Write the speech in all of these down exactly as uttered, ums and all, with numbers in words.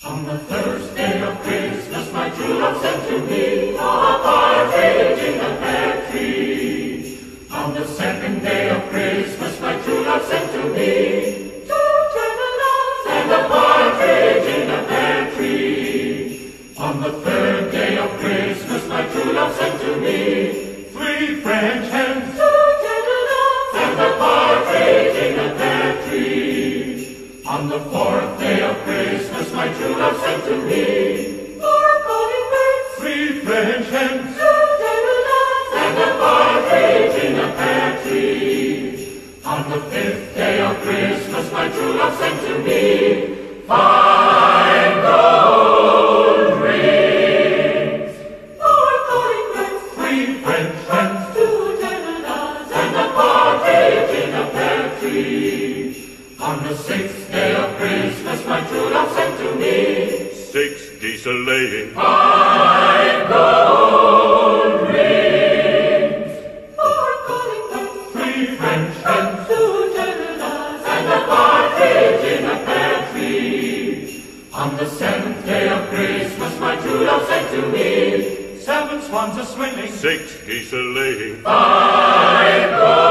On the first day of Christmas, my true love sent to me a partridge in a pear tree. On the second day of Christmas, my true love sent to me two turtle doves and a partridge in a pear tree. On the third day of Christmas, my true love sent to me three French hens, two turtle doves and a partridge in a pear tree. On the fourth day of Christmas, my true love sent to me four calling birds, three French hens, two turtle doves, and a partridge in a pear tree. On the fifth day of Christmas, my true love sent to me five gold rings, four calling birds, three French hens, two turtle doves, and a partridge in a pear tree. On the sixth day of Christmas, my true love sent to me six geese a-laying, five gold rings, four calling birds, three French hens, two turtle doves, and a partridge in a pear tree. On the seventh day of Christmas, my true love sent to me seven swans a-swimming, six geese a-laying, five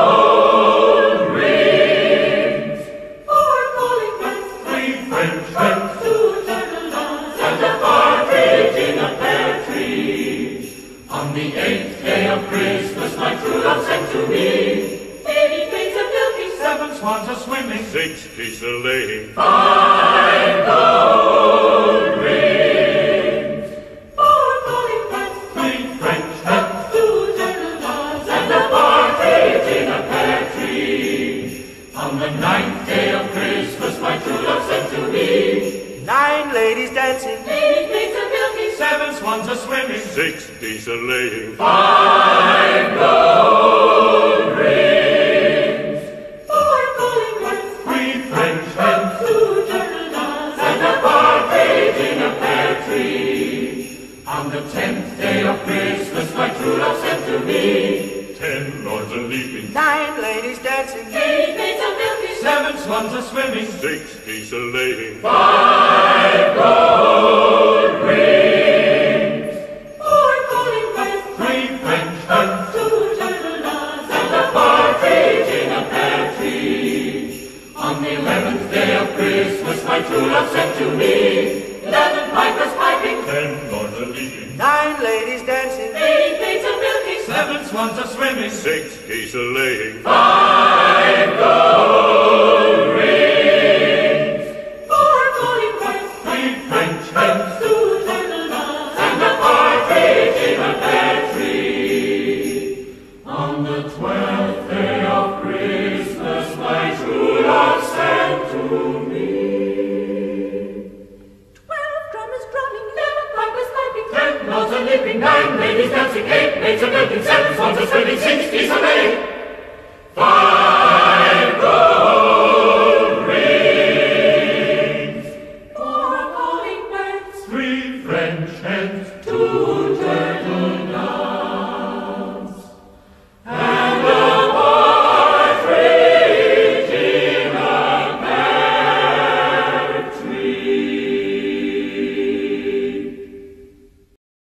gold rings, four calling birds, three French hens, two turtle doves, and a partridge in a pear tree. On the eighth day of Christmas, my true love sent to me eighty crates of milking, seven swans a-swimming, six geese a-laying, five gold rings, four calling birds, three French hens, two turtle doves, and a partridge in a pear tree. On the ninth day of Christmas, my true love sent to me Nine ladies dancing, eighty crates of milking, seven swans a-swimming, six geese a-laying, five gold rings, four calling birds, three French hens, two turtle doves, and a partridge in a pear tree. On the tenth day of Christmas, my true love sent to me ten lords a-leaping, nine ladies dancing, eighty crates of milking, seven swans a-swimming, six geese a-laying, five gold rings, four calling birds, three French hens, two turtle doves, and a partridge in a pear tree. On the eleventh day of Christmas, my true love sent to me eleven pipers piping, ten lords a-leaping, nine ladies dancing, eighty crates of milking, seven swans a-swimming, six geese a-laying, five gold